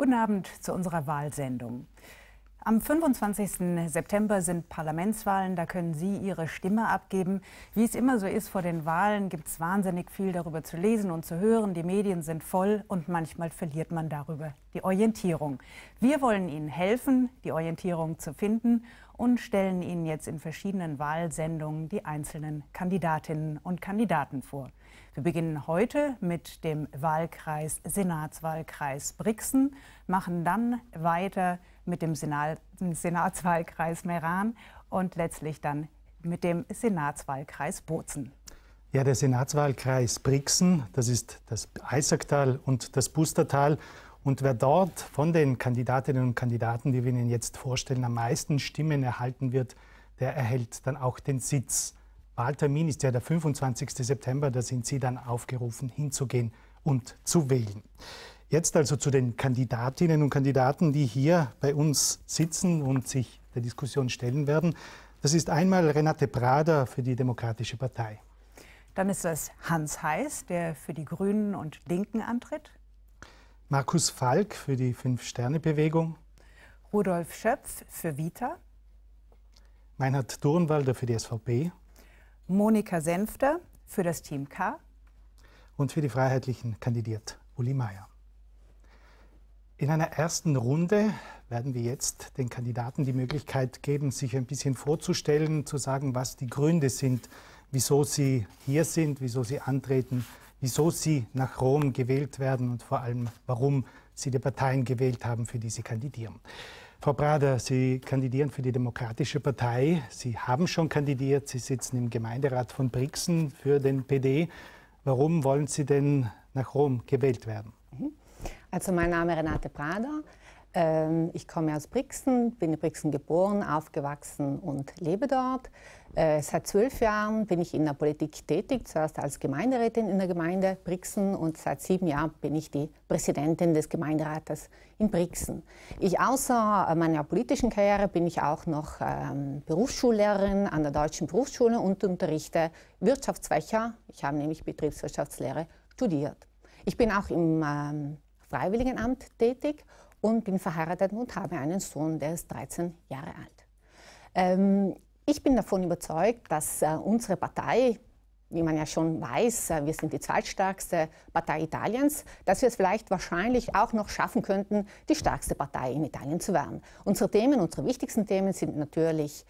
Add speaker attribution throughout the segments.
Speaker 1: Guten Abend zu unserer Wahlsendung. Am 25. September sind Parlamentswahlen, da können Sie Ihre Stimme abgeben. Wie es immer so ist vor den Wahlen, gibt es wahnsinnig viel darüber zu lesen und zu hören. Die Medien sind voll und manchmal verliert man darüber die Orientierung. Wir wollen Ihnen helfen, die Orientierung zu finden und stellen Ihnen jetzt in verschiedenen Wahlsendungen die einzelnen Kandidatinnen und Kandidaten vor. Wir beginnen heute mit dem Senatswahlkreis Brixen, machen dann weiter mit dem Senatswahlkreis Meran und letztlich dann mit dem Senatswahlkreis Bozen.
Speaker 2: Ja, der Senatswahlkreis Brixen, das ist das Eisacktal und das Pustertal. Und wer dort von den Kandidatinnen und Kandidaten, die wir Ihnen jetzt vorstellen, am meisten Stimmen erhalten wird, der erhält dann auch den Sitz. Wahltermin ist ja der 25. September, da sind Sie dann aufgerufen, hinzugehen und zu wählen. Jetzt also zu den Kandidatinnen und Kandidaten, die hier bei uns sitzen und sich der Diskussion stellen werden. Das ist einmal Renate Prader für die Demokratische Partei.
Speaker 1: Dann ist das Hans Heiß, der für die Grünen und Linken antritt.
Speaker 2: Markus Falk für die Fünf-Sterne-Bewegung.
Speaker 1: Rudolf Schöpf für Vita.
Speaker 2: Meinhard Durnwalder für die SVP.
Speaker 1: Monika Senfter für das Team K.
Speaker 2: Und für die Freiheitlichen kandidiert Uli Meier. In einer ersten Runde werden wir jetzt den Kandidaten die Möglichkeit geben, sich ein bisschen vorzustellen, zu sagen, was die Gründe sind, wieso sie hier sind, wieso sie antreten, wieso sie nach Rom gewählt werden und vor allem, warum sie die Parteien gewählt haben, für die sie kandidieren. Frau Prader, Sie kandidieren für die Demokratische Partei. Sie haben schon kandidiert, Sie sitzen im Gemeinderat von Brixen für den PD. Warum wollen Sie denn nach Rom gewählt werden?
Speaker 3: Also mein Name ist Renate Prader. Ich komme aus Brixen, bin in Brixen geboren, aufgewachsen und lebe dort. Seit 12 Jahren bin ich in der Politik tätig, zuerst als Gemeinderätin in der Gemeinde Brixen und seit 7 Jahren bin ich die Präsidentin des Gemeinderates in Brixen. Außer meiner politischen Karriere bin ich auch noch Berufsschullehrerin an der Deutschen Berufsschule und unterrichte Wirtschaftsfächer. Ich habe nämlich Betriebswirtschaftslehre studiert. Ich bin auch im Freiwilligenamt tätig und bin verheiratet und habe einen Sohn, der ist 13 Jahre alt. Ich bin davon überzeugt, dass unsere Partei, wie man ja schon weiß, wir sind die zweitstärkste Partei Italiens, dass wir es vielleicht wahrscheinlich auch noch schaffen könnten, die stärkste Partei in Italien zu werden. Unsere Themen, unsere wichtigsten Themen sind natürlich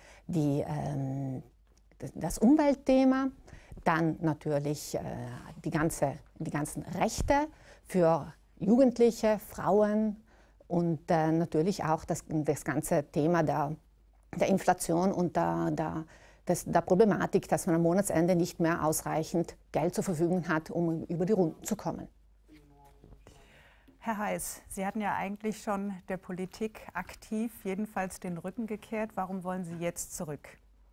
Speaker 3: das Umweltthema, dann natürlich die ganzen Rechte für Jugendliche, Frauen und natürlich auch das ganze Thema der Inflation und der Problematik, dass man am Monatsende nicht mehr ausreichend Geld zur Verfügung hat, um über die Runden zu kommen.
Speaker 1: Herr Heiß, Sie hatten ja eigentlich schon der Politik aktiv, jedenfalls den Rücken gekehrt. Warum wollen Sie jetzt zurück?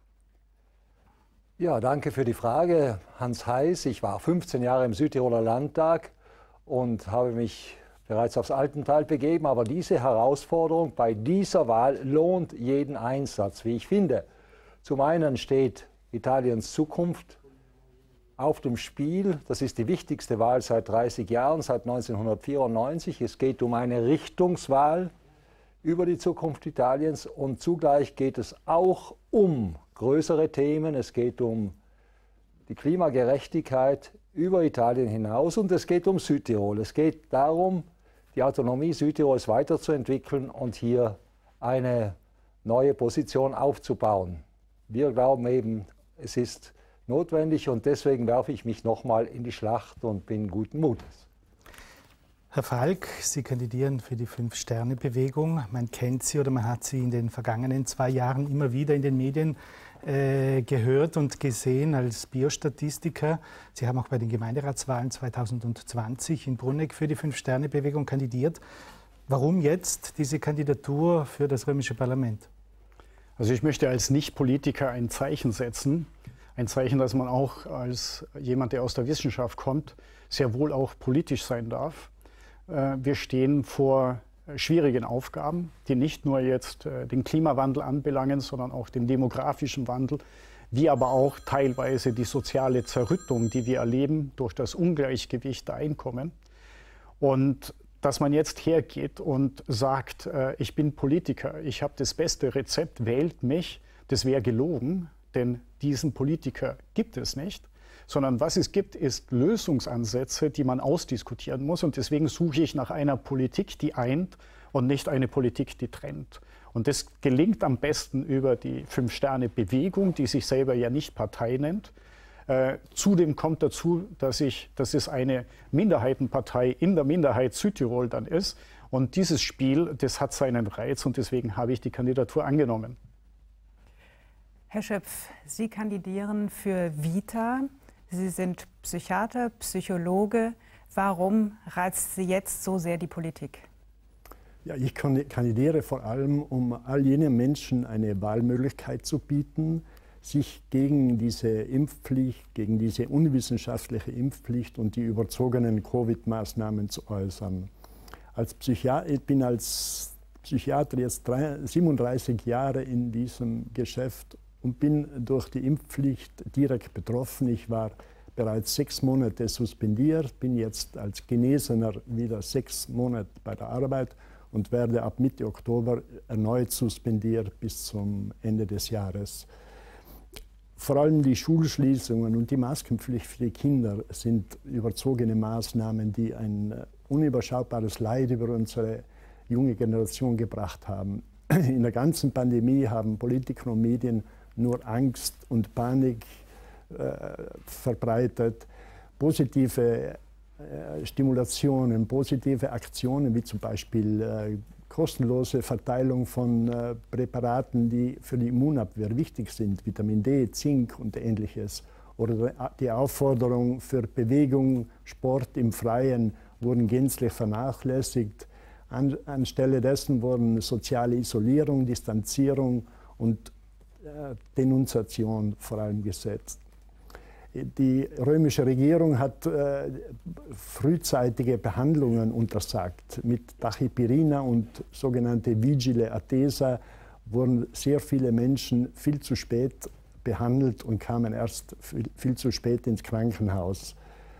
Speaker 4: Ja, danke für die Frage. Hans Heiß, ich war 15 Jahre im Südtiroler Landtag und habe mich bereits aufs Altental begeben, aber diese Herausforderung bei dieser Wahl lohnt jeden Einsatz, wie ich finde. Zum einen steht Italiens Zukunft auf dem Spiel. Das ist die wichtigste Wahl seit 30 Jahren, seit 1994. Es geht um eine Richtungswahl über die Zukunft Italiens und zugleich geht es auch um größere Themen. Es geht um die Klimagerechtigkeit über Italien hinaus und es geht um Südtirol. Es geht darum, die Autonomie Südtirols weiterzuentwickeln und hier eine neue Position aufzubauen. Wir glauben eben, es ist notwendig und deswegen werfe ich mich nochmal in die Schlacht und bin guten Mutes.
Speaker 2: Herr Falk, Sie kandidieren für die Fünf-Sterne-Bewegung. Man kennt Sie oder man hat Sie in den vergangenen 2 Jahren immer wieder in den Medien gehört und gesehen als Biostatistiker. Sie haben auch bei den Gemeinderatswahlen 2020 in Brunegg für die Fünf-Sterne-Bewegung kandidiert. Warum jetzt diese Kandidatur für das römische Parlament?
Speaker 5: Also ich möchte als Nicht-Politiker ein Zeichen setzen. Ein Zeichen, dass man auch als jemand, der aus der Wissenschaft kommt, sehr wohl auch politisch sein darf. Wir stehen vor schwierigen Aufgaben, die nicht nur jetzt den Klimawandel anbelangen, sondern auch den demografischen Wandel, wie aber auch teilweise die soziale Zerrüttung, die wir erleben durch das Ungleichgewicht der Einkommen. Und dass man jetzt hergeht und sagt, ich bin Politiker, ich habe das beste Rezept, wählt mich, das wäre gelogen, denn diesen Politiker gibt es nicht. Sondern was es gibt, ist Lösungsansätze, die man ausdiskutieren muss. Und deswegen suche ich nach einer Politik, die eint und nicht eine Politik, die trennt. Und das gelingt am besten über die Fünf-Sterne-Bewegung, die sich selber ja nicht Partei nennt. Zudem kommt dazu, dass es eine Minderheitenpartei in der Minderheit Südtirol dann ist. Und dieses Spiel, das hat seinen Reiz und deswegen habe ich die Kandidatur angenommen.
Speaker 1: Herr Schöpf, Sie kandidieren für Vita. Sie sind Psychiater, Psychologe. Warum reizt Sie jetzt so sehr die Politik?
Speaker 6: Ja, ich kandidiere vor allem, um all jenen Menschen eine Wahlmöglichkeit zu bieten, sich gegen diese Impfpflicht, gegen diese unwissenschaftliche Impfpflicht und die überzogenen Covid-Maßnahmen zu äußern. Ich bin als Psychiater jetzt 37 Jahre in diesem Geschäft und bin durch die Impfpflicht direkt betroffen. Ich war bereits 6 Monate suspendiert, bin jetzt als Genesener wieder 6 Monate bei der Arbeit und werde ab Mitte Oktober erneut suspendiert bis zum Ende des Jahres. Vor allem die Schulschließungen und die Maskenpflicht für die Kinder sind überzogene Maßnahmen, die ein unüberschaubares Leid über unsere junge Generation gebracht haben. In der ganzen Pandemie haben Politiker und Medien nur Angst und Panik verbreitet. Positive Stimulationen, positive Aktionen, wie zum Beispiel kostenlose Verteilung von Präparaten, die für die Immunabwehr wichtig sind, Vitamin D, Zink und Ähnliches, oder die Aufforderung für Bewegung, Sport im Freien wurden gänzlich vernachlässigt. Anstelle dessen wurden soziale Isolierung, Distanzierung und Denunziation vor allem gesetzt. Die römische Regierung hat frühzeitige Behandlungen untersagt. Mit Tachipirina und sogenannte Vigile Attesa wurden sehr viele Menschen viel zu spät behandelt und kamen erst viel zu spät ins Krankenhaus.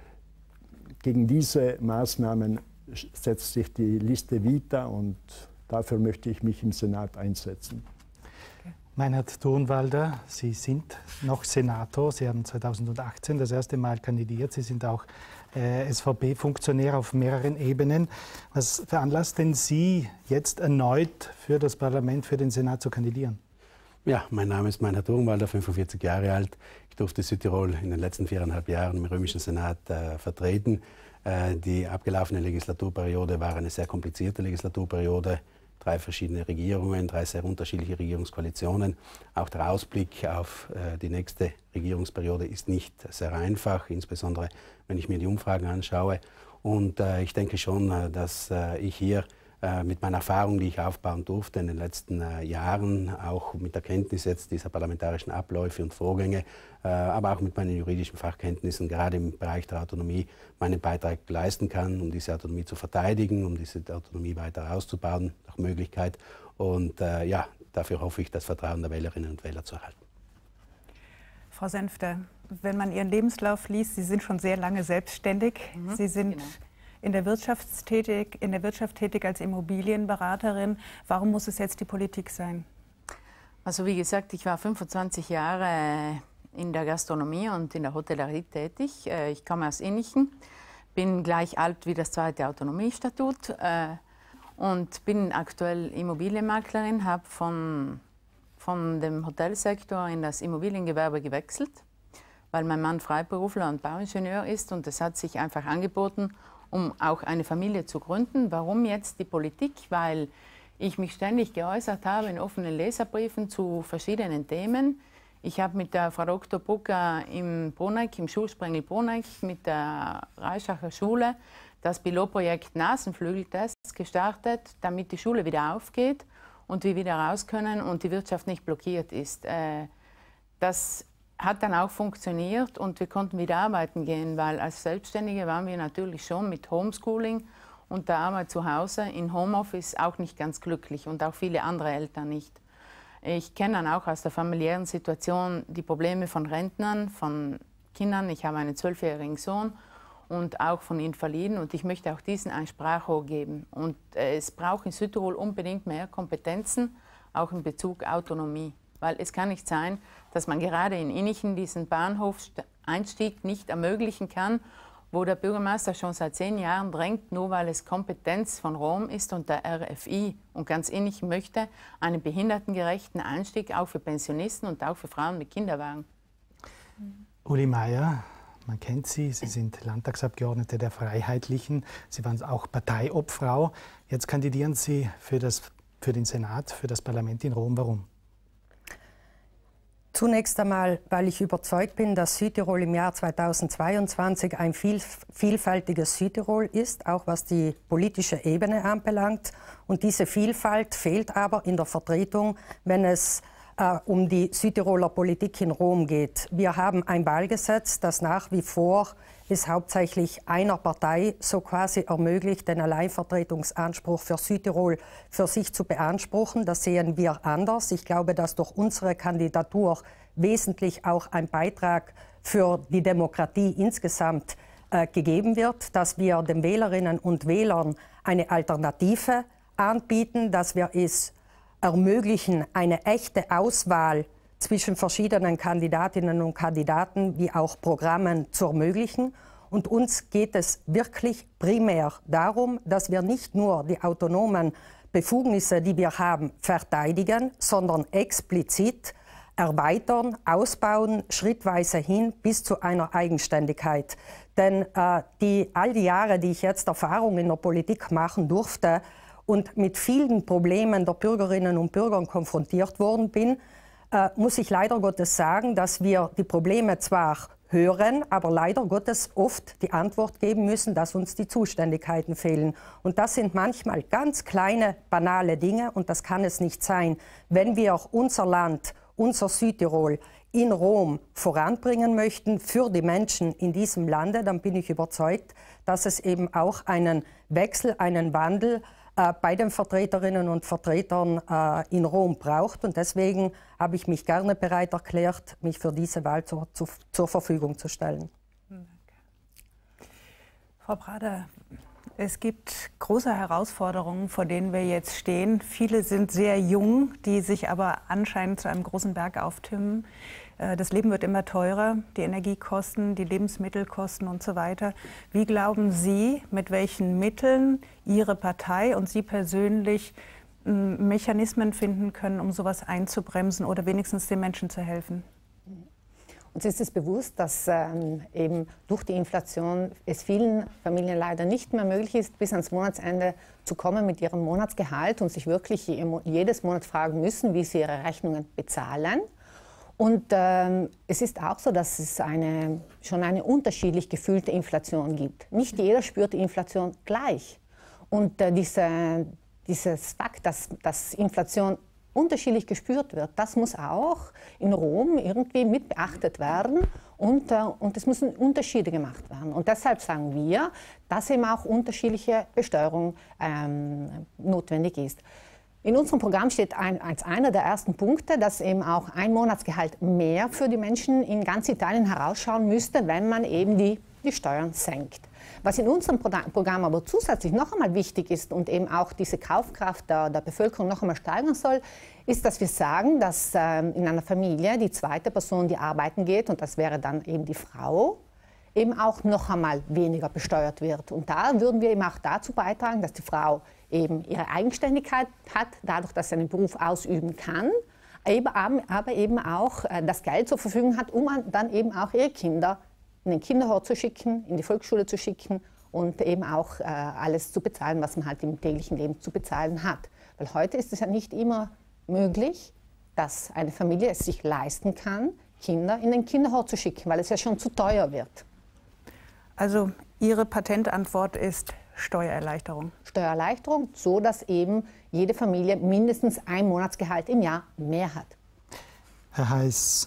Speaker 6: Gegen diese Maßnahmen setzt sich die Liste Vita und dafür möchte ich mich im Senat einsetzen.
Speaker 2: Meinhard Thurnwalder, Sie sind noch Senator. Sie haben 2018 das erste Mal kandidiert. Sie sind auch SVP-Funktionär auf mehreren Ebenen. Was veranlasst denn Sie, jetzt erneut für das Parlament, für den Senat zu kandidieren?
Speaker 7: Ja, mein Name ist Meinhard Thurnwalder, 45 Jahre alt. Ich durfte Südtirol in den letzten 4,5 Jahren im römischen Senat vertreten. Die abgelaufene Legislaturperiode war eine sehr komplizierte Legislaturperiode. 3 verschiedene Regierungen, 3 sehr unterschiedliche Regierungskoalitionen. Auch der Ausblick auf die nächste Regierungsperiode ist nicht sehr einfach, insbesondere wenn ich mir die Umfragen anschaue. Und ich denke schon, dass ich hier mit meiner Erfahrung, die ich aufbauen durfte in den letzten Jahren, auch mit der Kenntnis jetzt dieser parlamentarischen Abläufe und Vorgänge, aber auch mit meinen juridischen Fachkenntnissen, gerade im Bereich der Autonomie, meinen Beitrag leisten kann, um diese Autonomie zu verteidigen, um diese Autonomie weiter auszubauen, nach Möglichkeit. Und ja, dafür hoffe ich, das Vertrauen der Wählerinnen und Wähler zu erhalten.
Speaker 1: Frau Senfter, wenn man Ihren Lebenslauf liest, Sie sind schon sehr lange selbstständig. Sie sind in der Wirtschaft tätig als Immobilienberaterin. Warum muss es jetzt die Politik sein?
Speaker 8: Also wie gesagt, ich war 25 Jahre in der Gastronomie und in der Hotellerie tätig. Ich komme aus Innichen, bin gleich alt wie das 2. Autonomiestatut und bin aktuell Immobilienmaklerin, habe von dem Hotelsektor in das Immobiliengewerbe gewechselt, weil mein Mann Freiberufler und Bauingenieur ist und es hat sich einfach angeboten, um auch eine Familie zu gründen. Warum jetzt die Politik? Weil ich mich ständig geäußert habe in offenen Leserbriefen zu verschiedenen Themen. Ich habe mit der Frau Dr. Brucker im Schulsprengel Bruneck, mit der Reischacher Schule, das Pilotprojekt Nasenflügeltest gestartet, damit die Schule wieder aufgeht und wir wieder raus können und die Wirtschaft nicht blockiert ist. Das hat dann auch funktioniert und wir konnten wieder arbeiten gehen, weil als Selbstständige waren wir natürlich schon mit Homeschooling und der Arbeit zu Hause in Homeoffice auch nicht ganz glücklich und auch viele andere Eltern nicht. Ich kenne dann auch aus der familiären Situation die Probleme von Rentnern, von Kindern. Ich habe einen 12-jährigen Sohn und auch von Invaliden. Und ich möchte auch diesen ein Sprachrohr geben. Und es braucht in Südtirol unbedingt mehr Kompetenzen, auch in Bezug Autonomie. Weil es kann nicht sein, dass man gerade in Innichen diesen Bahnhofeinstieg nicht ermöglichen kann, wo der Bürgermeister schon seit 10 Jahren drängt, nur weil es Kompetenz von Rom ist und der RFI und ganz Innichen möchte einen behindertengerechten Einstieg auch für Pensionisten und auch für Frauen mit Kinderwagen.
Speaker 2: Uli Meier, man kennt Sie, Sie sind Landtagsabgeordnete der Freiheitlichen, Sie waren auch Parteiobfrau. Jetzt kandidieren Sie für den Senat, für das Parlament in Rom. Warum?
Speaker 9: Zunächst einmal, weil ich überzeugt bin, dass Südtirol im Jahr 2022 ein vielfältiges Südtirol ist, auch was die politische Ebene anbelangt. Und diese Vielfalt fehlt aber in der Vertretung, wenn es um die Südtiroler Politik in Rom geht. Wir haben ein Wahlgesetz, das nach wie vor es hauptsächlich einer Partei so quasi ermöglicht, den Alleinvertretungsanspruch für Südtirol für sich zu beanspruchen. Das sehen wir anders. Ich glaube, dass durch unsere Kandidatur wesentlich auch ein Beitrag für die Demokratie insgesamt gegeben wird, dass wir den Wählerinnen und Wählern eine Alternative anbieten, dass wir es ermöglichen, eine echte Auswahl zwischen verschiedenen Kandidatinnen und Kandidaten wie auch Programmen zu ermöglichen. Und uns geht es wirklich primär darum, dass wir nicht nur die autonomen Befugnisse, die wir haben, verteidigen, sondern explizit erweitern, ausbauen, schrittweise hin bis zu einer Eigenständigkeit. Denn all die Jahre, die ich jetzt Erfahrung in der Politik machen durfte und mit vielen Problemen der Bürgerinnen und Bürger konfrontiert worden bin, muss ich leider Gottes sagen, dass wir die Probleme zwar hören, aber leider Gottes oft die Antwort geben müssen, dass uns die Zuständigkeiten fehlen. Und das sind manchmal ganz kleine, banale Dinge und das kann es nicht sein. Wenn wir unser Land, unser Südtirol in Rom voranbringen möchten für die Menschen in diesem Lande, dann bin ich überzeugt, dass es eben auch einen Wechsel, einen Wandel bei den Vertreterinnen und Vertretern in Rom braucht. Und deswegen habe ich mich gerne bereit erklärt, mich für diese Wahl zur Verfügung zu stellen.
Speaker 1: Danke. Frau Prader, es gibt große Herausforderungen, vor denen wir jetzt stehen. Viele sind sehr jung, die sich aber anscheinend zu einem großen Berg auftürmen. Das Leben wird immer teurer, die Energiekosten, die Lebensmittelkosten und so weiter. Wie glauben Sie, mit welchen Mitteln Ihre Partei und Sie persönlich Mechanismen finden können, um sowas einzubremsen oder wenigstens den Menschen zu helfen?
Speaker 3: Uns ist es bewusst, dass eben durch die Inflation es vielen Familien leider nicht mehr möglich ist, bis ans Monatsende zu kommen mit ihrem Monatsgehalt und sich wirklich jedes Monat fragen müssen, wie sie ihre Rechnungen bezahlen. Und es ist auch so, dass es schon eine unterschiedlich gefühlte Inflation gibt. Nicht jeder spürt die Inflation gleich. Und dieses Fakt, dass Inflation unterschiedlich gespürt wird, das muss auch in Rom irgendwie mit beachtet werden und es müssen Unterschiede gemacht werden. Und deshalb sagen wir, dass eben auch unterschiedliche Besteuerung notwendig ist. In unserem Programm steht als einer der ersten Punkte, dass eben auch ein Monatsgehalt mehr für die Menschen in ganz Italien herausschauen müsste, wenn man eben die Steuern senkt. Was in unserem Programm aber zusätzlich noch einmal wichtig ist und eben auch diese Kaufkraft der Bevölkerung noch einmal steigern soll, ist, dass wir sagen, dass in einer Familie die zweite Person, die arbeiten geht, und das wäre dann eben die Frau, eben auch noch einmal weniger besteuert wird. Und da würden wir eben auch dazu beitragen, dass die Frau eben ihre Eigenständigkeit hat, dadurch, dass sie einen Beruf ausüben kann, aber eben auch das Geld zur Verfügung hat, um dann eben auch ihre Kinder in den Kinderhort zu schicken, in die Volksschule zu schicken und eben auch alles zu bezahlen, was man halt im täglichen Leben zu bezahlen hat. Weil heute ist es ja nicht immer möglich, dass eine Familie es sich leisten kann, Kinder in den Kinderhort zu schicken, weil es ja schon zu teuer wird.
Speaker 1: Also Ihre Patentantwort ist Steuererleichterung.
Speaker 3: Steuererleichterung, so dass eben jede Familie mindestens ein Monatsgehalt im Jahr mehr hat.
Speaker 2: Herr Heiß,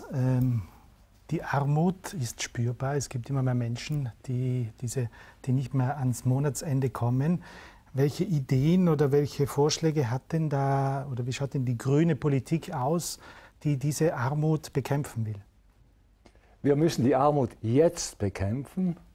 Speaker 2: die Armut ist spürbar. Es gibt immer mehr Menschen, die nicht mehr ans Monatsende kommen. Welche Ideen oder welche Vorschläge hat denn da, oder wie schaut denn die grüne Politik aus, die diese Armut bekämpfen will?
Speaker 4: Wir müssen die Armut jetzt bekämpfen,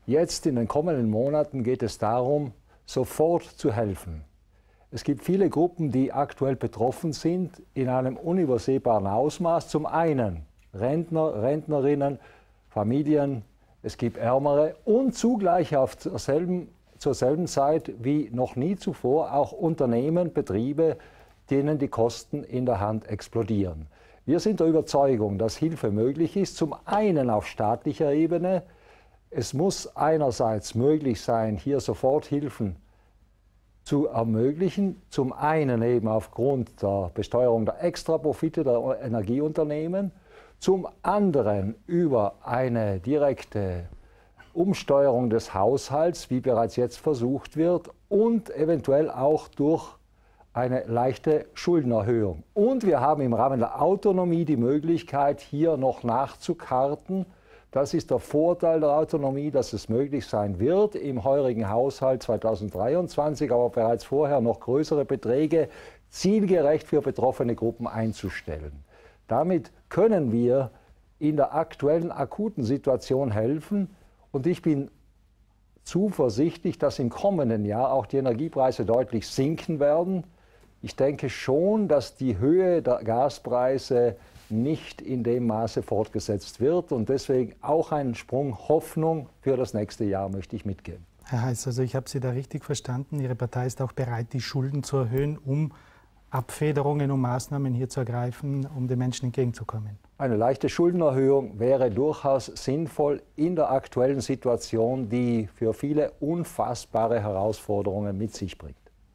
Speaker 4: Jetzt in den kommenden Monaten geht es darum, sofort zu helfen. Es gibt viele Gruppen, die aktuell betroffen sind, in einem unübersehbaren Ausmaß. Zum einen Rentner, Rentnerinnen, Familien, es gibt Ärmere und zugleich zur selben Zeit wie noch nie zuvor auch Unternehmen, Betriebe, denen die Kosten in der Hand explodieren. Wir sind der Überzeugung, dass Hilfe möglich ist, zum einen auf staatlicher Ebene. Es muss einerseits möglich sein, hier Soforthilfen zu ermöglichen, zum einen eben aufgrund der Besteuerung der Extraprofite der Energieunternehmen, zum anderen über eine direkte Umsteuerung des Haushalts, wie bereits jetzt versucht wird, und eventuell auch durch eine leichte Schuldenerhöhung. Und wir haben im Rahmen der Autonomie die Möglichkeit, hier noch nachzukarten. Das ist der Vorteil der Autonomie, dass es möglich sein wird, im heurigen Haushalt 2023, aber bereits vorher noch größere Beträge zielgerecht für betroffene Gruppen einzustellen. Damit können wir in der aktuellen akuten Situation helfen und ich bin zuversichtlich, dass im kommenden Jahr auch die Energiepreise deutlich sinken werden. Ich denke schon, dass die Höhe der Gaspreise nicht in dem Maße fortgesetzt wird und deswegen auch einen Sprung Hoffnung für das nächste Jahr möchte ich mitgeben.
Speaker 2: Herr Heiß, also ich habe Sie da richtig verstanden. Ihre Partei ist auch bereit, die Schulden zu erhöhen, um Abfederungen, um Maßnahmen hier zu ergreifen, um den Menschen entgegenzukommen.
Speaker 4: Eine leichte Schuldenerhöhung wäre durchaus sinnvoll in der aktuellen Situation, die für viele unfassbare Herausforderungen mit sich bringt.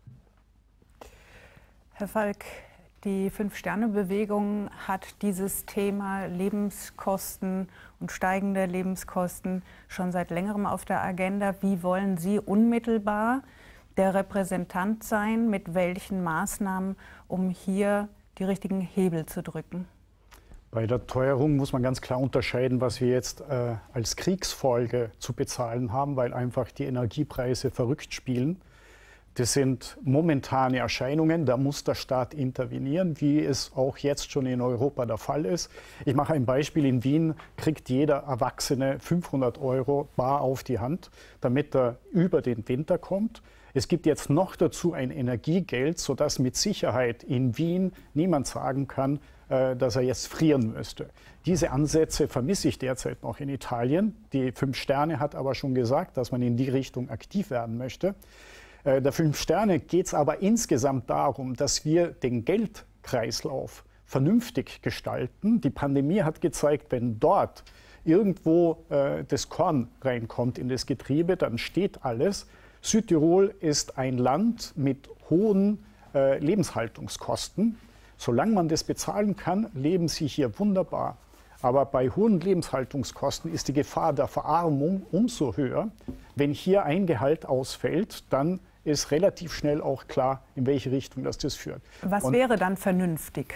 Speaker 1: Herr Falk, die Fünf-Sterne-Bewegung hat dieses Thema Lebenskosten und steigende Lebenskosten schon seit längerem auf der Agenda. Wie wollen Sie unmittelbar der Repräsentant sein, mit welchen Maßnahmen, um hier die richtigen Hebel zu drücken?
Speaker 5: Bei der Teuerung muss man ganz klar unterscheiden, was wir jetzt als Kriegsfolge zu bezahlen haben, weil einfach die Energiepreise verrückt spielen. Das sind momentane Erscheinungen, da muss der Staat intervenieren, wie es auch jetzt schon in Europa der Fall ist. Ich mache ein Beispiel, in Wien kriegt jeder Erwachsene 500 € bar auf die Hand, damit er über den Winter kommt. Es gibt jetzt noch dazu ein Energiegeld, sodass mit Sicherheit in Wien niemand sagen kann, dass er jetzt frieren müsste. Diese Ansätze vermisse ich derzeit noch in Italien. Die 5 Sterne hat aber schon gesagt, dass man in die Richtung aktiv werden möchte. Der 5 Sterne geht es aber insgesamt darum, dass wir den Geldkreislauf vernünftig gestalten. Die Pandemie hat gezeigt, wenn dort irgendwo das Korn reinkommt in das Getriebe, dann steht alles. Südtirol ist ein Land mit hohen Lebenshaltungskosten. Solange man das bezahlen kann, leben sie hier wunderbar. Aber bei hohen Lebenshaltungskosten ist die Gefahr der Verarmung umso höher. Wenn hier ein Gehalt ausfällt, dann ist relativ schnell auch klar, in welche Richtung das führt.
Speaker 1: Was wäre dann vernünftig?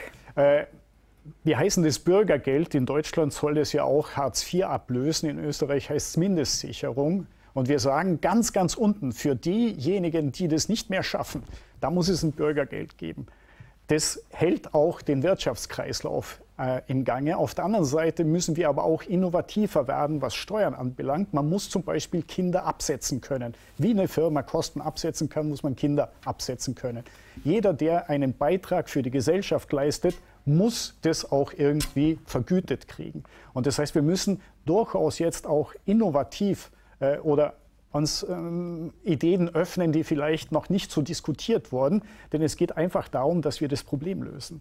Speaker 5: Wir heißen das Bürgergeld. In Deutschland soll es ja auch Hartz IV ablösen. In Österreich heißt es Mindestsicherung. Und wir sagen ganz, ganz unten, für diejenigen, die das nicht mehr schaffen, da muss es ein Bürgergeld geben. Das hält auch den Wirtschaftskreislauf im Gange. Auf der anderen Seite müssen wir aber auch innovativer werden, was Steuern anbelangt. Man muss zum Beispiel Kinder absetzen können. Wie eine Firma Kosten absetzen kann, muss man Kinder absetzen können. Jeder, der einen Beitrag für die Gesellschaft leistet, muss das auch irgendwie vergütet kriegen. Und das heißt, wir müssen durchaus jetzt auch innovativ oder uns Ideen öffnen, die vielleicht noch nicht so diskutiert wurden. Denn es geht einfach darum, dass wir das Problem lösen.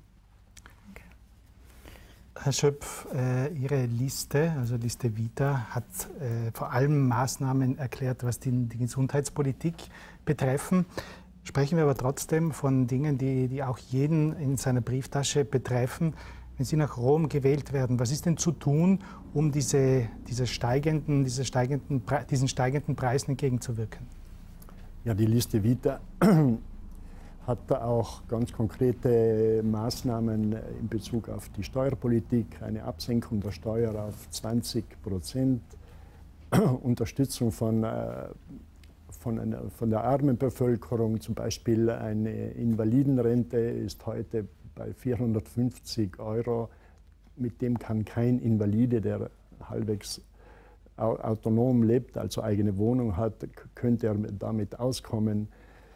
Speaker 2: Herr Schöpf, Ihre Liste, also Liste Vita, hat vor allem Maßnahmen erklärt, was die Gesundheitspolitik betreffen. Sprechen wir aber trotzdem von Dingen, die auch jeden in seiner Brieftasche betreffen. Wenn Sie nach Rom gewählt werden, was ist denn zu tun, um diesen steigenden Preisen entgegenzuwirken?
Speaker 6: Ja, die Liste Vita hat da auch ganz konkrete Maßnahmen in Bezug auf die Steuerpolitik, eine Absenkung der Steuer auf 20%, Unterstützung von der armen Bevölkerung, zum Beispiel eine Invalidenrente ist heute bei 450 €. Mit dem kann kein Invalide, der halbwegs autonom lebt, also eigene Wohnung hat, könnte er damit auskommen.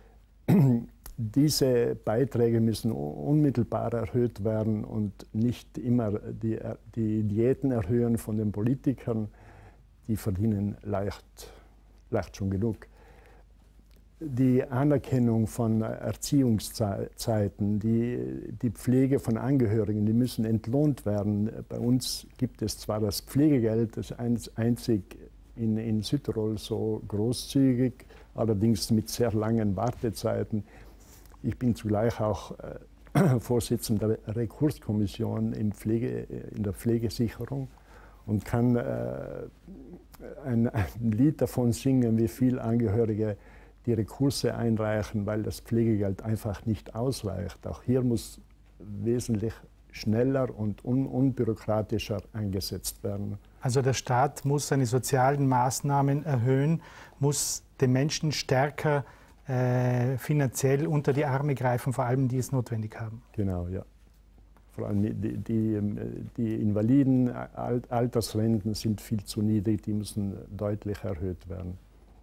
Speaker 6: Diese Beiträge müssen unmittelbar erhöht werden und nicht immer die Diäten erhöhen von den Politikern. Die verdienen leicht schon genug. Die Anerkennung von Erziehungszeiten, die Pflege von Angehörigen, die müssen entlohnt werden. Bei uns gibt es zwar das Pflegegeld, das ist einzig in Südtirol so großzügig, allerdings mit sehr langen Wartezeiten. Ich bin zugleich auch Vorsitzender der Rekurskommission in der Pflegesicherung und kann ein Lied davon singen, wie viele Angehörige die Rekurse einreichen, weil das Pflegegeld einfach nicht ausreicht. Auch hier muss wesentlich schneller und unbürokratischer eingesetzt werden.
Speaker 2: Also der Staat muss seine sozialen Maßnahmen erhöhen, muss den Menschen stärker finanziell unter die Arme greifen, vor allem die es notwendig haben.
Speaker 6: Genau, ja. Vor allem die Invaliden, Altersrenten sind viel zu niedrig, die müssen deutlich erhöht werden.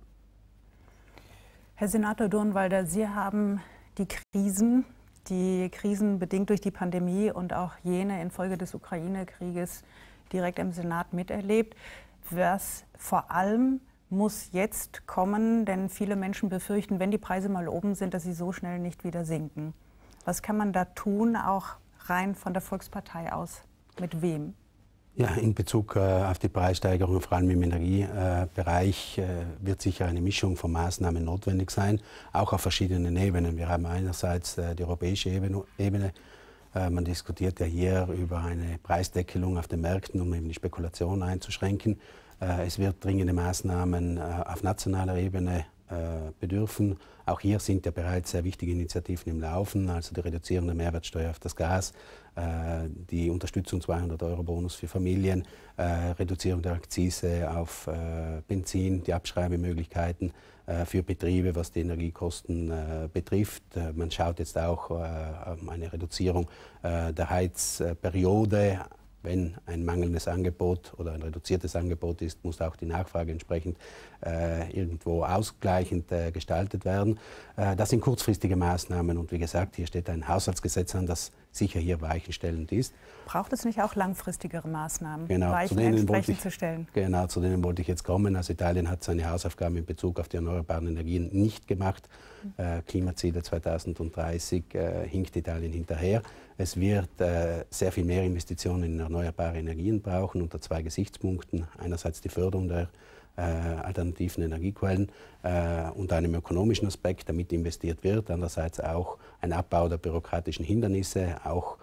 Speaker 1: Herr Senator Durnwalder, Sie haben die Krisen bedingt durch die Pandemie und auch jene infolge des Ukraine-Krieges direkt im Senat miterlebt. Was vor allem muss jetzt kommen, denn viele Menschen befürchten, wenn die Preise mal oben sind, dass sie so schnell nicht wieder sinken. Was kann man da tun, auch rein von der Volkspartei aus? Mit wem?
Speaker 7: Ja, in Bezug auf die Preissteigerung, vor allem im Energiebereich, wird sicher eine Mischung von Maßnahmen notwendig sein, auch auf verschiedenen Ebenen. Wir haben einerseits die europäische Ebene. Man diskutiert ja hier über eine Preisdeckelung auf den Märkten, um eben die Spekulation einzuschränken. Es wird dringende Maßnahmen auf nationaler Ebene bedürfen. Auch hier sind ja bereits sehr wichtige Initiativen im Laufen, also die Reduzierung der Mehrwertsteuer auf das Gas, die Unterstützung 200-Euro-Bonus für Familien, Reduzierung der Akzise auf Benzin, die Abschreibemöglichkeiten für Betriebe, was die Energiekosten betrifft. Man schaut jetzt auch eine Reduzierung der Heizperiode. Wenn ein mangelndes Angebot oder ein reduziertes Angebot ist, muss auch die Nachfrage entsprechend irgendwo ausgleichend gestaltet werden. Das sind kurzfristige Maßnahmen und wie gesagt, hier steht ein Haushaltsgesetz an, das sicher hier weichenstellend ist.
Speaker 1: Braucht es nicht auch langfristigere Maßnahmen,
Speaker 7: genau,
Speaker 1: Weichen entsprechend zu stellen?
Speaker 7: Genau, zu denen wollte ich jetzt kommen. Also Italien hat seine Hausaufgaben in Bezug auf die erneuerbaren Energien nicht gemacht. Klimaziele 2030 hinkt Italien hinterher. Es wird sehr viel mehr Investitionen in erneuerbare Energien brauchen, unter zwei Gesichtspunkten. Einerseits die Förderung der alternativen Energiequellen unter einem ökonomischen Aspekt, damit investiert wird. Andererseits auch ein Abbau der bürokratischen Hindernisse, auch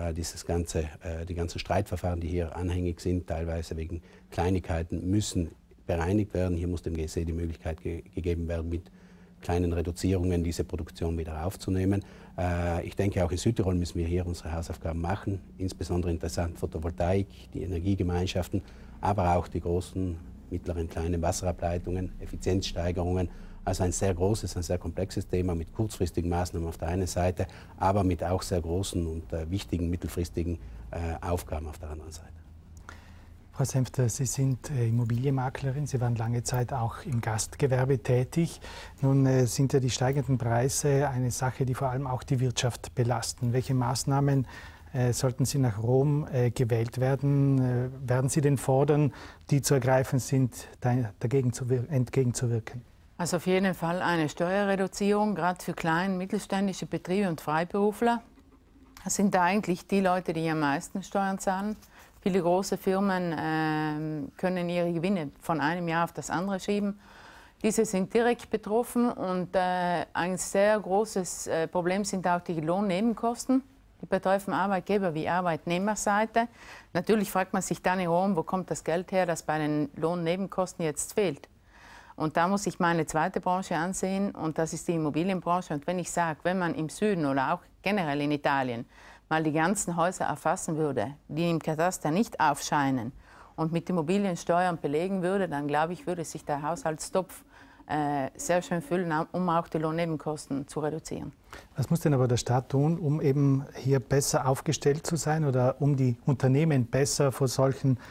Speaker 7: die ganzen Streitverfahren, die hier anhängig sind, teilweise wegen Kleinigkeiten, müssen bereinigt werden. Hier muss dem GSE die Möglichkeit gegeben werden, mit kleinen Reduzierungen diese Produktion wieder aufzunehmen. Ich denke, auch in Südtirol müssen wir hier unsere Hausaufgaben machen. Insbesondere interessant Photovoltaik, die Energiegemeinschaften, aber auch die großen, mittleren, kleinen Wasserableitungen, Effizienzsteigerungen. Also ein sehr großes, ein sehr komplexes Thema mit kurzfristigen Maßnahmen auf der einen Seite, aber mit auch sehr großen und wichtigen mittelfristigen Aufgaben auf der anderen Seite.
Speaker 2: Frau Senfter, Sie sind Immobilienmaklerin, Sie waren lange Zeit auch im Gastgewerbe tätig. Nun sind ja die steigenden Preise eine Sache, die vor allem auch die Wirtschaft belasten. Welche Maßnahmen sollten Sie nach Rom gewählt werden? Werden Sie denn fordern, die zu ergreifen sind, entgegenzuwirken?
Speaker 8: Also auf jeden Fall eine Steuerreduzierung, gerade für kleine, mittelständische Betriebe und Freiberufler. Das sind eigentlich die Leute, die am meisten Steuern zahlen. Viele große Firmen können ihre Gewinne von einem Jahr auf das andere schieben. Diese sind direkt betroffen und ein sehr großes Problem sind auch die Lohnnebenkosten. Die betreffen Arbeitgeber wie Arbeitnehmerseite. Natürlich fragt man sich dann in Rom, wo kommt das Geld her, das bei den Lohnnebenkosten jetzt fehlt. Und da muss ich meine zweite Branche ansehen und das ist die Immobilienbranche. Und wenn ich sage, wenn man im Süden oder auch generell in Italien mal die ganzen Häuser erfassen würde, die im Kataster nicht aufscheinen und mit Immobiliensteuern belegen würde, dann glaube ich, würde sich der Haushaltstopf sehr schön füllen, um auch die Lohnnebenkosten zu reduzieren.
Speaker 2: Was muss denn aber der Staat tun, um eben hier besser aufgestellt zu sein oder um die Unternehmen besser vor solchen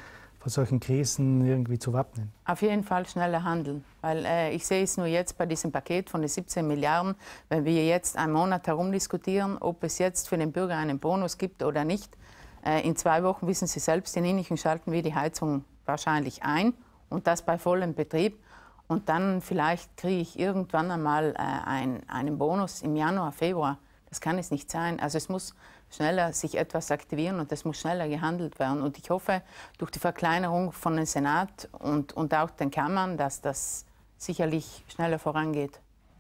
Speaker 2: vor solchen Krisen irgendwie zu wappnen?
Speaker 8: Auf jeden Fall schneller handeln, weil ich sehe es nur jetzt bei diesem Paket von den 17 Milliarden, wenn wir jetzt einen Monat herumdiskutieren, ob es jetzt für den Bürger einen Bonus gibt oder nicht. In 2 Wochen, wissen Sie selbst, in Innichen schalten wir die Heizung wahrscheinlich ein und das bei vollem Betrieb. Und dann vielleicht kriege ich irgendwann einmal einen Bonus im Januar, Februar. Das kann es nicht sein. Also es muss schneller sich etwas aktivieren und es muss schneller gehandelt werden. Und ich hoffe, durch die Verkleinerung von dem Senat und auch den Kammern, dass das sicherlich schneller vorangeht.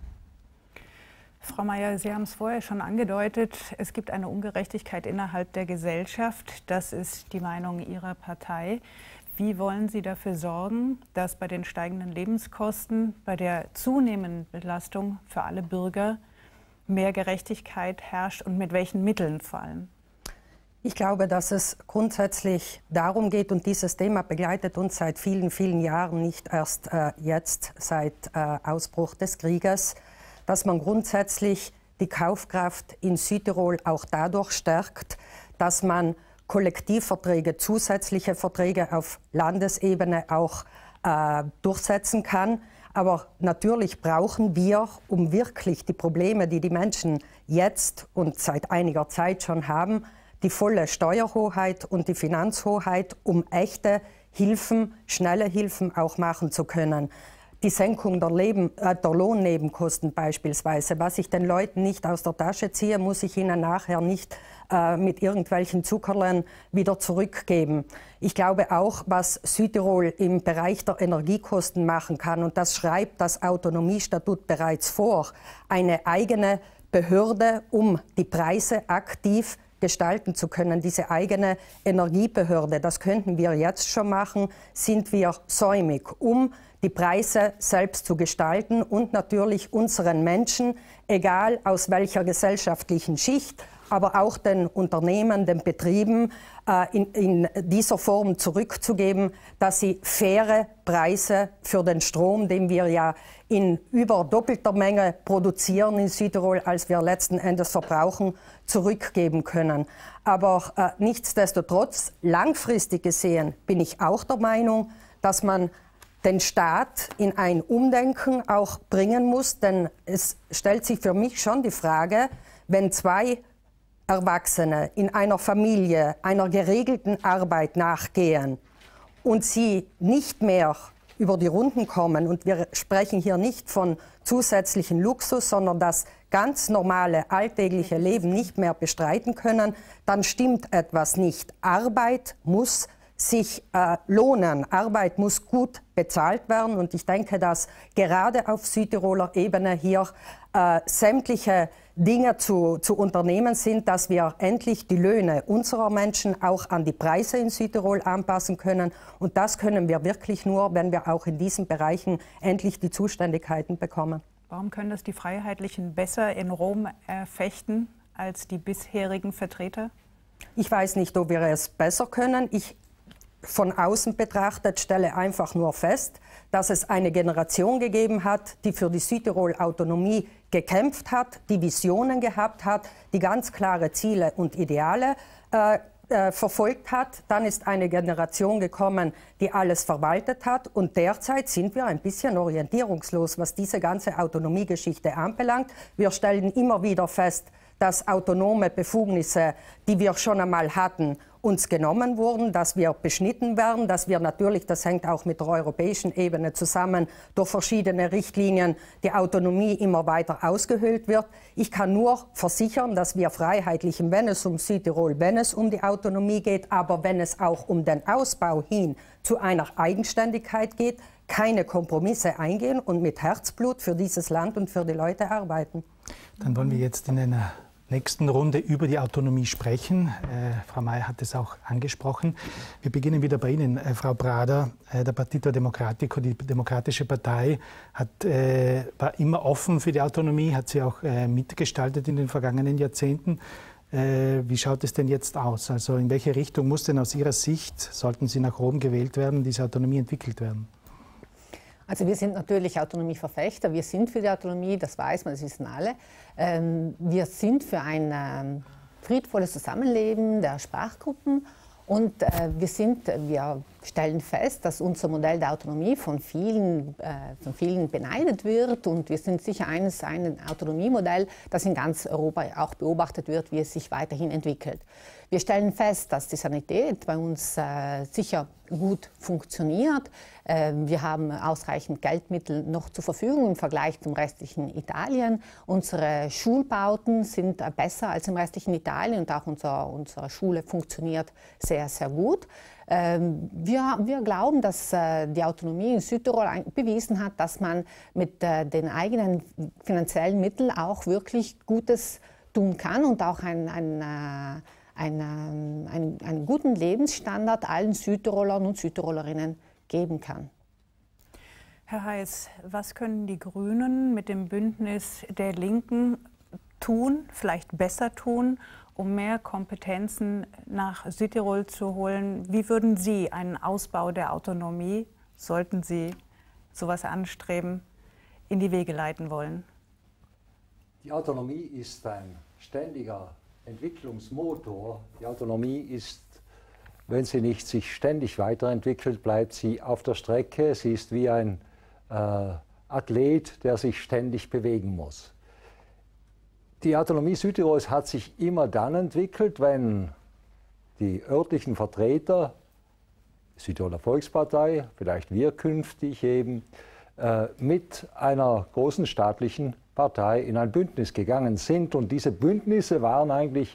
Speaker 1: Frau Maier, Sie haben es vorher schon angedeutet, es gibt eine Ungerechtigkeit innerhalb der Gesellschaft. Das ist die Meinung Ihrer Partei. Wie wollen Sie dafür sorgen, dass bei den steigenden Lebenskosten, bei der zunehmenden Belastung für alle Bürger mehr Gerechtigkeit herrscht und mit welchen Mitteln vor allem?
Speaker 9: Ich glaube, dass es grundsätzlich darum geht, und dieses Thema begleitet uns seit vielen, vielen Jahren, nicht erst jetzt seit Ausbruch des Krieges, dass man grundsätzlich die Kaufkraft in Südtirol auch dadurch stärkt, dass man Kollektivverträge, zusätzliche Verträge auf Landesebene auch durchsetzen kann. Aber natürlich brauchen wir, um wirklich die Probleme, die die Menschen jetzt und seit einiger Zeit schon haben, die volle Steuerhoheit und die Finanzhoheit, um echte Hilfen, schnelle Hilfen auch machen zu können. Die Senkung der Lohnnebenkosten beispielsweise. Was ich den Leuten nicht aus der Tasche ziehe, muss ich ihnen nachher nicht mit irgendwelchen Zuckerlern wieder zurückgeben. Ich glaube auch, was Südtirol im Bereich der Energiekosten machen kann, und das schreibt das Autonomiestatut bereits vor, eine eigene Behörde, um die Preise aktiv gestalten zu können, diese eigene Energiebehörde, das könnten wir jetzt schon machen, sind wir säumig, um die Preise selbst zu gestalten und natürlich unseren Menschen, egal aus welcher gesellschaftlichen Schicht, aber auch den Unternehmen, den Betrieben in dieser Form zurückzugeben, dass sie faire Preise für den Strom, den wir ja in über doppelter Menge produzieren in Südtirol, als wir letzten Endes verbrauchen, zurückgeben können. Aber nichtsdestotrotz, langfristig gesehen, bin ich auch der Meinung, dass man den Staat in ein Umdenken auch bringen muss. Denn es stellt sich für mich schon die Frage, wenn 2 Erwachsene in einer Familie einer geregelten Arbeit nachgehen und sie nicht mehr über die Runden kommen, und wir sprechen hier nicht von zusätzlichen Luxus, sondern das ganz normale alltägliche Leben nicht mehr bestreiten können, dann stimmt etwas nicht. Arbeit muss sich lohnen. Arbeit muss gut bezahlt werden. Und ich denke, dass gerade auf Südtiroler Ebene hier sämtliche Dinge zu unternehmen sind, dass wir endlich die Löhne unserer Menschen auch an die Preise in Südtirol anpassen können. Und das können wir wirklich nur, wenn wir auch in diesen Bereichen endlich die Zuständigkeiten bekommen.
Speaker 1: Warum können das die Freiheitlichen besser in Rom erfechten als die bisherigen Vertreter?
Speaker 9: Ich weiß nicht, ob wir es besser können. Ich von außen betrachtet stelle einfach nur fest, dass es eine Generation gegeben hat, die für die Südtirol-Autonomie gekämpft hat, die Visionen gehabt hat, die ganz klare Ziele und Ideale verfolgt hat. Dann ist eine Generation gekommen, die alles verwaltet hat. Und derzeit sind wir ein bisschen orientierungslos, was diese ganze Autonomiegeschichte anbelangt. Wir stellen immer wieder fest, dass autonome Befugnisse, die wir schon einmal hatten, uns genommen wurden, dass wir beschnitten werden, dass wir natürlich, das hängt auch mit der europäischen Ebene zusammen, durch verschiedene Richtlinien die Autonomie immer weiter ausgehöhlt wird. Ich kann nur versichern, dass wir Freiheitlichen, wenn es um Südtirol, wenn es um die Autonomie geht, aber wenn es auch um den Ausbau hin zu einer Eigenständigkeit geht, keine Kompromisse eingehen und mit Herzblut für dieses Land und für die Leute arbeiten.
Speaker 2: Dann wollen wir jetzt in einer nächsten Runde über die Autonomie sprechen. Frau Maier hat es auch angesprochen. Wir beginnen wieder bei Ihnen, Frau Prader. Der Partito Democratico, die Demokratische Partei, war immer offen für die Autonomie, hat sie auch mitgestaltet in den vergangenen Jahrzehnten. Wie schaut es denn jetzt aus? Also in welche Richtung muss denn aus Ihrer Sicht, sollten Sie nach Rom gewählt werden, diese Autonomie entwickelt werden?
Speaker 3: Also wir sind natürlich Autonomieverfechter, wir sind für die Autonomie, das weiß man, das wissen alle. Wir sind für ein friedvolles Zusammenleben der Sprachgruppen Und wir stellen fest, dass unser Modell der Autonomie von vielen beneidet wird. Und wir sind sicher ein Autonomiemodell, das in ganz Europa auch beobachtet wird, wie es sich weiterhin entwickelt. Wir stellen fest, dass die Sanität bei uns sicher gut funktioniert. Wir haben ausreichend Geldmittel noch zur Verfügung im Vergleich zum restlichen Italien. Unsere Schulbauten sind besser als im restlichen Italien und auch unsere Schule funktioniert sehr, sehr gut. Wir glauben, dass die Autonomie in Südtirol bewiesen hat, dass man mit den eigenen finanziellen Mitteln auch wirklich Gutes tun kann und auch einen guten Lebensstandard allen Südtirolern und Südtirolerinnen geben kann.
Speaker 1: Herr Heiß, was können die Grünen mit dem Bündnis der Linken tun, vielleicht besser tun, um mehr Kompetenzen nach Südtirol zu holen? Wie würden Sie einen Ausbau der Autonomie, sollten Sie sowas anstreben, in die Wege leiten wollen?
Speaker 4: Die Autonomie ist ein ständiger Entwicklungsmotor. Die Autonomie ist, wenn sie nicht sich ständig weiterentwickelt, bleibt sie auf der Strecke. Sie ist wie ein Athlet, der sich ständig bewegen muss. Die Autonomie Südtirols hat sich immer dann entwickelt, wenn die örtlichen Vertreter, Südtiroler Volkspartei, vielleicht wir künftig eben, mit einer großen staatlichen Partei in ein Bündnis gegangen sind. Und diese Bündnisse waren eigentlich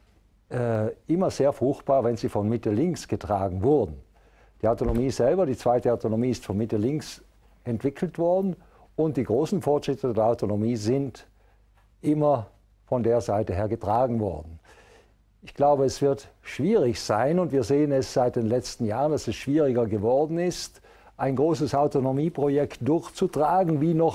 Speaker 4: immer sehr fruchtbar, wenn sie von Mitte links getragen wurden. Die Autonomie selber, die zweite Autonomie, ist von Mitte links entwickelt worden und die großen Fortschritte der Autonomie sind immer von der Seite her getragen worden. Ich glaube, es wird schwierig sein und wir sehen es seit den letzten Jahren, dass es schwieriger geworden ist, ein großes Autonomieprojekt durchzutragen, wie noch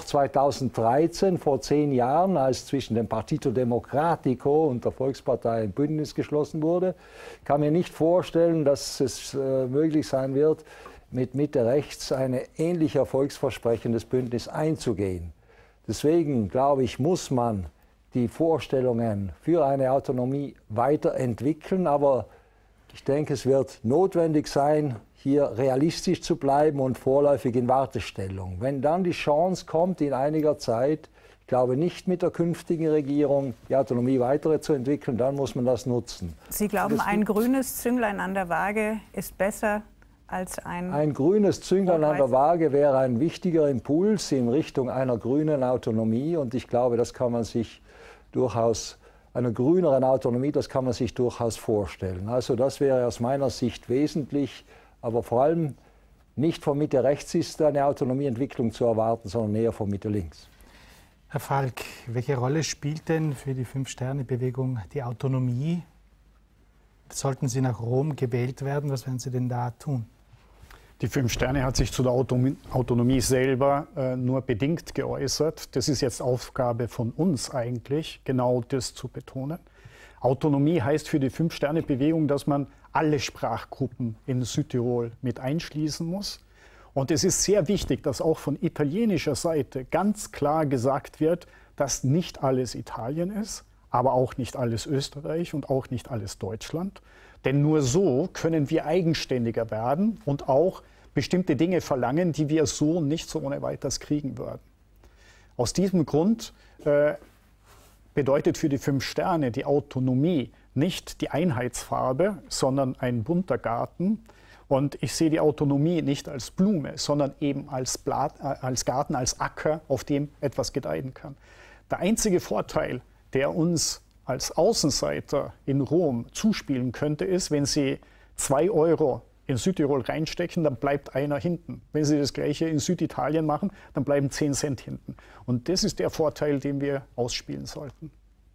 Speaker 4: 2013, vor 10 Jahren, als zwischen dem Partito Democratico und der Volkspartei ein Bündnis geschlossen wurde. Ich kann mir nicht vorstellen, dass es möglich sein wird, mit Mitte rechts ein ähnlich erfolgsversprechendes Bündnis einzugehen. Deswegen, glaube ich, muss man die Vorstellungen für eine Autonomie weiterentwickeln, aber ich denke, es wird notwendig sein, hier realistisch zu bleiben und vorläufig in Wartestellung. Wenn dann die Chance kommt, in einiger Zeit, ich glaube nicht mit der künftigen Regierung, die Autonomie weiterzuentwickeln, dann muss man das nutzen.
Speaker 1: Sie glauben, ein grünes Zünglein an der Waage ist besser als ein
Speaker 4: grünes Zünglein an der Waage wäre ein wichtiger Impuls in Richtung einer grünen Autonomie und ich glaube, das kann man sich durchaus, einer grüneren Autonomie, das kann man sich durchaus vorstellen. Also das wäre aus meiner Sicht wesentlich, aber vor allem nicht von Mitte rechts ist eine Autonomieentwicklung zu erwarten, sondern eher von Mitte links.
Speaker 2: Herr Falk, welche Rolle spielt denn für die Fünf-Sterne-Bewegung die Autonomie? Sollten Sie nach Rom gewählt werden, was werden Sie denn da tun?
Speaker 5: Die Fünf Sterne hat sich zu der Autonomie selber nur bedingt geäußert. Das ist jetzt Aufgabe von uns eigentlich, genau das zu betonen. Autonomie heißt für die Fünf-Sterne-Bewegung, dass man alle Sprachgruppen in Südtirol mit einschließen muss. Und es ist sehr wichtig, dass auch von italienischer Seite ganz klar gesagt wird, dass nicht alles Italien ist, aber auch nicht alles Österreich und auch nicht alles Deutschland. Denn nur so können wir eigenständiger werden und auch bestimmte Dinge verlangen, die wir so nicht so ohne weiteres kriegen würden. Aus diesem Grund bedeutet für die Fünf Sterne die Autonomie nicht die Einheitsfarbe, sondern ein bunter Garten. Und ich sehe die Autonomie nicht als Blume, sondern eben als Garten, als Acker, auf dem etwas gedeihen kann. Der einzige Vorteil, der uns als Außenseiter in Rom zuspielen könnte, ist, wenn Sie 2 Euro in Südtirol reinstecken, dann bleibt einer hinten. Wenn Sie das Gleiche in Süditalien machen, dann bleiben 10 Cent hinten. Und das ist der Vorteil, den wir ausspielen sollten.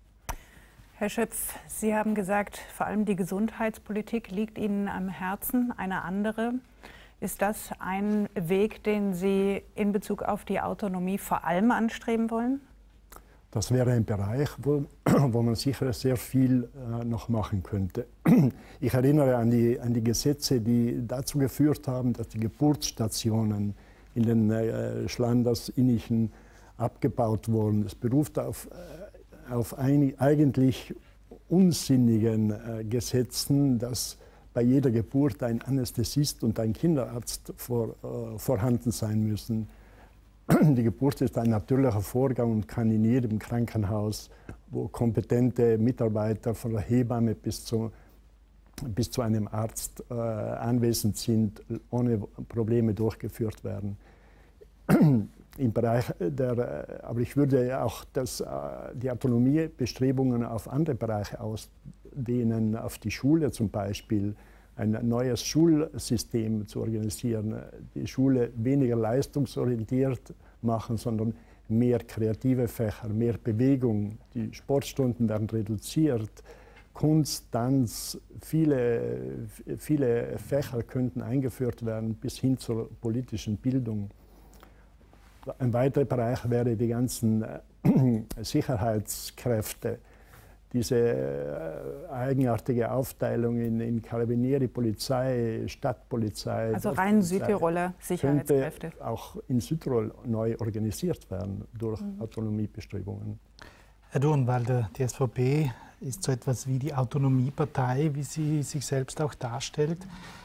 Speaker 1: Herr Schöpf, Sie haben gesagt, vor allem die Gesundheitspolitik liegt Ihnen am Herzen, eine andere. Ist das ein Weg, den Sie in Bezug auf die Autonomie vor allem anstreben wollen?
Speaker 6: Das wäre ein Bereich, wo man sicher sehr viel noch machen könnte. Ich erinnere an die Gesetze, die dazu geführt haben, dass die Geburtsstationen in den Schlandersinnichen abgebaut wurden. Das beruft auf eigentlich unsinnigen Gesetzen, dass bei jeder Geburt ein Anästhesist und ein Kinderarzt vorhanden sein müssen. Die Geburt ist ein natürlicher Vorgang und kann in jedem Krankenhaus, wo kompetente Mitarbeiter von der Hebamme bis zu einem Arzt anwesend sind, ohne Probleme durchgeführt werden. Im Bereich aber ich würde auch die Autonomiebestrebungen auf andere Bereiche ausdehnen, auf die Schule zum Beispiel, ein neues Schulsystem zu organisieren, die Schule weniger leistungsorientiert machen, sondern mehr kreative Fächer, mehr Bewegung, die Sportstunden werden reduziert, Kunst, Tanz, viele Fächer könnten eingeführt werden bis hin zur politischen Bildung. Ein weiterer Bereich wäre die ganzen Sicherheitskräfte, diese eigenartige Aufteilung in Carabinieri, Polizei, Stadtpolizei.
Speaker 1: Also rein Südtiroler Sicherheitskräfte.
Speaker 6: Könnte auch in Südtirol neu organisiert werden durch Autonomiebestrebungen.
Speaker 2: Herr Durnwalder, die SVP ist so etwas wie die Autonomiepartei, wie sie sich selbst auch darstellt.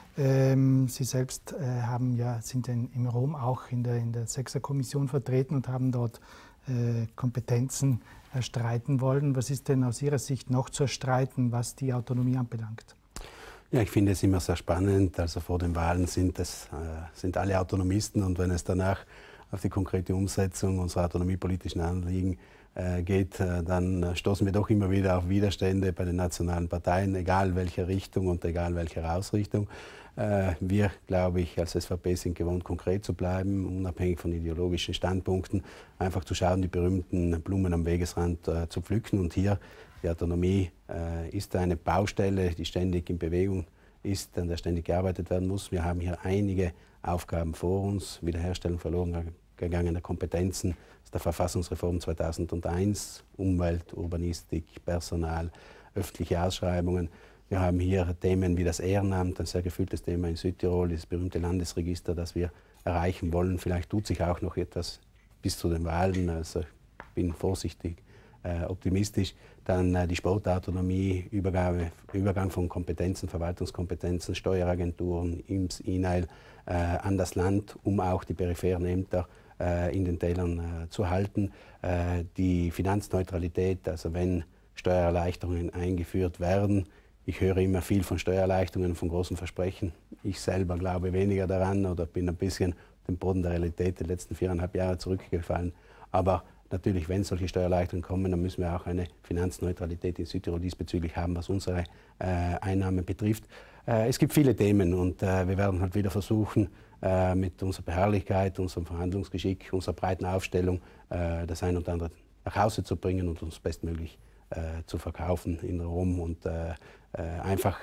Speaker 2: Sie selbst sind im Rom auch in der Sechser-Kommission vertreten und haben dort Kompetenzen erstreiten wollen. Was ist denn aus Ihrer Sicht noch zu erstreiten, was die Autonomie anbelangt?
Speaker 7: Ja, ich finde es immer sehr spannend. Also vor den Wahlen sind alle Autonomisten, und wenn es danach auf die konkrete Umsetzung unserer autonomiepolitischen Anliegen geht, dann stoßen wir doch immer wieder auf Widerstände bei den nationalen Parteien, egal welcher Richtung und egal welcher Ausrichtung. Wir, glaube ich, als SVP sind gewohnt, konkret zu bleiben, unabhängig von ideologischen Standpunkten, einfach zu schauen, die berühmten Blumen am Wegesrand zu pflücken. Und hier, die Autonomie ist eine Baustelle, die ständig in Bewegung ist, an der ständig gearbeitet werden muss. Wir haben hier einige Aufgaben vor uns, Wiederherstellung verloren gegangener Kompetenzen aus der Verfassungsreform 2001, Umwelt, Urbanistik, Personal, öffentliche Ausschreibungen. Wir haben hier Themen wie das Ehrenamt, ein sehr gefühltes Thema in Südtirol, das berühmte Landesregister, das wir erreichen wollen. Vielleicht tut sich auch noch etwas bis zu den Wahlen, also ich bin vorsichtig optimistisch. Dann die Sportautonomie, Übergang von Kompetenzen, Verwaltungskompetenzen, Steueragenturen, IMS, INAIL an das Land, um auch die peripheren Ämter in den Tälern zu halten. Die Finanzneutralität, also wenn Steuererleichterungen eingeführt werden. Ich höre immer viel von Steuererleichterungen, von großen Versprechen. Ich selber glaube weniger daran oder bin ein bisschen auf den Boden der Realität der letzten 4,5 Jahre zurückgefallen. Aber natürlich, wenn solche Steuererleichterungen kommen, dann müssen wir auch eine Finanzneutralität in Südtirol diesbezüglich haben, was unsere Einnahmen betrifft. Es gibt viele Themen und wir werden halt wieder versuchen, mit unserer Beharrlichkeit, unserem Verhandlungsgeschick, unserer breiten Aufstellung das ein oder andere nach Hause zu bringen und uns bestmöglich zu verkaufen in Rom und einfach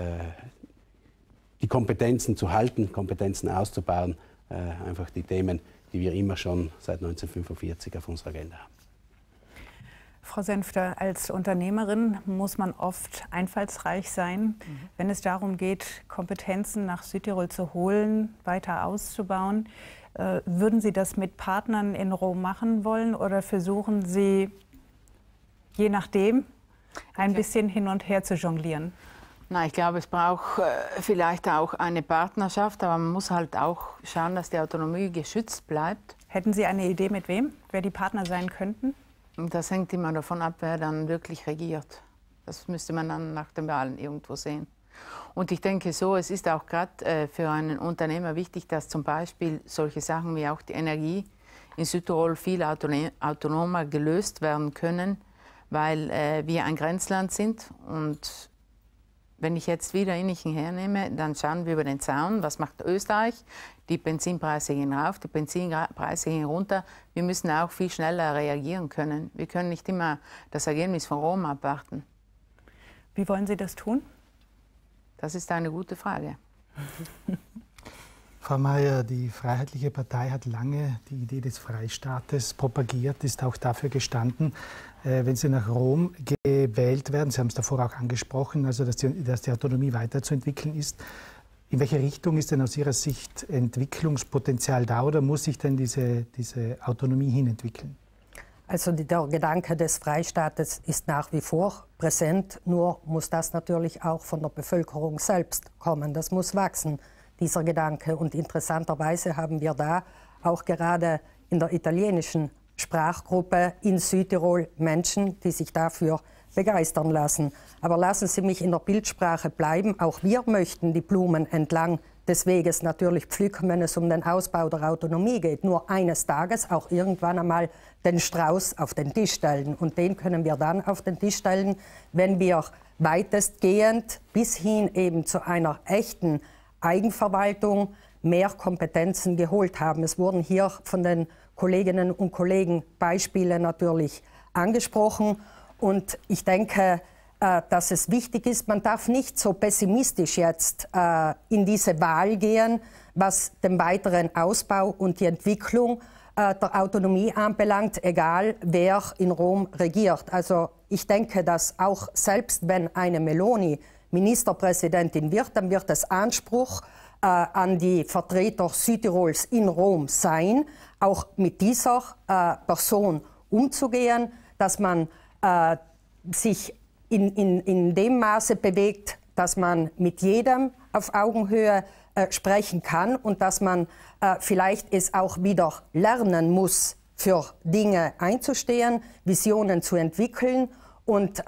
Speaker 7: die Kompetenzen zu halten, Kompetenzen auszubauen, einfach die Themen, die wir immer schon seit 1945 auf unserer Agenda haben.
Speaker 1: Frau Senfter, als Unternehmerin muss man oft einfallsreich sein, wenn es darum geht, Kompetenzen nach Südtirol zu holen, weiter auszubauen. Würden Sie das mit Partnern in Rom machen wollen oder versuchen Sie, je nachdem, ein bisschen hin und her zu jonglieren?
Speaker 8: Na, ich glaube, es braucht vielleicht auch eine Partnerschaft, aber man muss halt auch schauen, dass die Autonomie geschützt bleibt.
Speaker 1: Hätten Sie eine Idee, mit wem, wer die Partner sein könnten?
Speaker 8: Das hängt immer davon ab, wer dann wirklich regiert. Das müsste man dann nach den Wahlen irgendwo sehen. Und ich denke so, es ist auch gerade für einen Unternehmer wichtig, dass zum Beispiel solche Sachen wie auch die Energie in Südtirol viel autonomer gelöst werden können, weil wir ein Grenzland sind. Und wenn ich jetzt wieder Innichen hernehme, dann schauen wir über den Zaun, was macht Österreich? Die Benzinpreise gehen rauf, die Benzinpreise gehen runter. Wir müssen auch viel schneller reagieren können. Wir können nicht immer das Ergebnis von Rom abwarten.
Speaker 1: Wie wollen Sie das tun?
Speaker 8: Das ist eine gute Frage.
Speaker 2: Frau Maier, die Freiheitliche Partei hat lange die Idee des Freistaates propagiert, ist auch dafür gestanden, wenn Sie nach Rom gewählt werden, Sie haben es davor auch angesprochen, also dass die Autonomie weiterzuentwickeln ist. In welche Richtung ist denn aus Ihrer Sicht Entwicklungspotenzial da oder muss sich denn diese Autonomie hinentwickeln?
Speaker 9: Also der Gedanke des Freistaates ist nach wie vor präsent, nur muss das natürlich auch von der Bevölkerung selbst kommen. Das muss wachsen, dieser Gedanke. Und interessanterweise haben wir da auch gerade in der italienischen Sprachgruppe in Südtirol Menschen, die sich dafür begeistern lassen. Aber lassen Sie mich in der Bildsprache bleiben. Auch wir möchten die Blumen entlang des Weges natürlich pflücken, wenn es um den Ausbau der Autonomie geht. Nur eines Tages auch irgendwann einmal den Strauß auf den Tisch stellen. Und den können wir dann auf den Tisch stellen, wenn wir weitestgehend bis hin eben zu einer echten Eigenverwaltung mehr Kompetenzen geholt haben. Es wurden hier von den Kolleginnen und Kollegen Beispiele natürlich angesprochen. Und ich denke, dass es wichtig ist, man darf nicht so pessimistisch jetzt in diese Wahl gehen, was den weiteren Ausbau und die Entwicklung der Autonomie anbelangt, egal wer in Rom regiert. Also ich denke, dass auch selbst wenn eine Meloni Ministerpräsidentin wird, dann wird es Anspruch an die Vertreter Südtirols in Rom sein, auch mit dieser Person umzugehen, dass man sich in dem Maße bewegt, dass man mit jedem auf Augenhöhe sprechen kann und dass man vielleicht es auch wieder lernen muss, für Dinge einzustehen, Visionen zu entwickeln und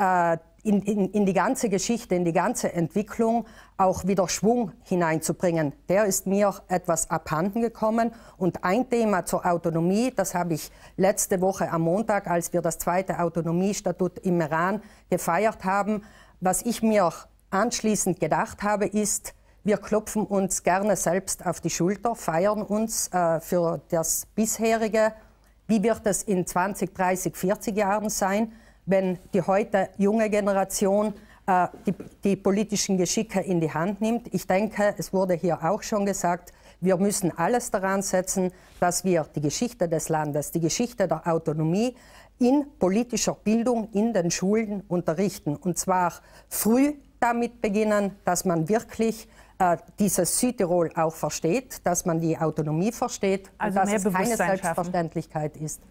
Speaker 9: in die ganze Geschichte, in die ganze Entwicklung auch wieder Schwung hineinzubringen. Der ist mir etwas abhanden gekommen. Und ein Thema zur Autonomie, das habe ich letzte Woche am Montag, als wir das 2. Autonomiestatut im Iran gefeiert haben, was ich mir anschließend gedacht habe, ist, wir klopfen uns gerne selbst auf die Schulter, feiern uns für das bisherige. Wie wird es in 20, 30, 40 Jahren sein, wenn die heute junge Generation die politischen Geschicke in die Hand nimmt? Ich denke, es wurde hier auch schon gesagt, wir müssen alles daran setzen, dass wir die Geschichte des Landes, die Geschichte der Autonomie in politischer Bildung in den Schulen unterrichten. Und zwar früh damit beginnen, dass man wirklich dieses Südtirol auch versteht, dass man die Autonomie versteht,
Speaker 1: also
Speaker 9: und dass
Speaker 1: mehr
Speaker 9: es keine
Speaker 1: Bewusstsein
Speaker 9: Selbstverständlichkeit ist.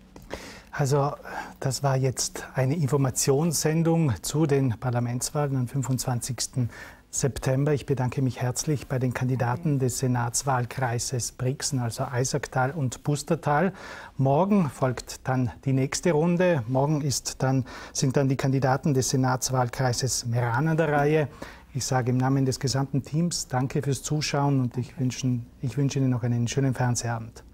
Speaker 2: Also das war jetzt eine Informationssendung zu den Parlamentswahlen am 25. September. Ich bedanke mich herzlich bei den Kandidaten des Senatswahlkreises Brixen, also Eisacktal und Pustertal. Morgen folgt dann die nächste Runde. Morgen sind dann die Kandidaten des Senatswahlkreises Meran an der Reihe. Ich sage im Namen des gesamten Teams danke fürs Zuschauen und ich wünsche Ihnen noch einen schönen Fernsehabend.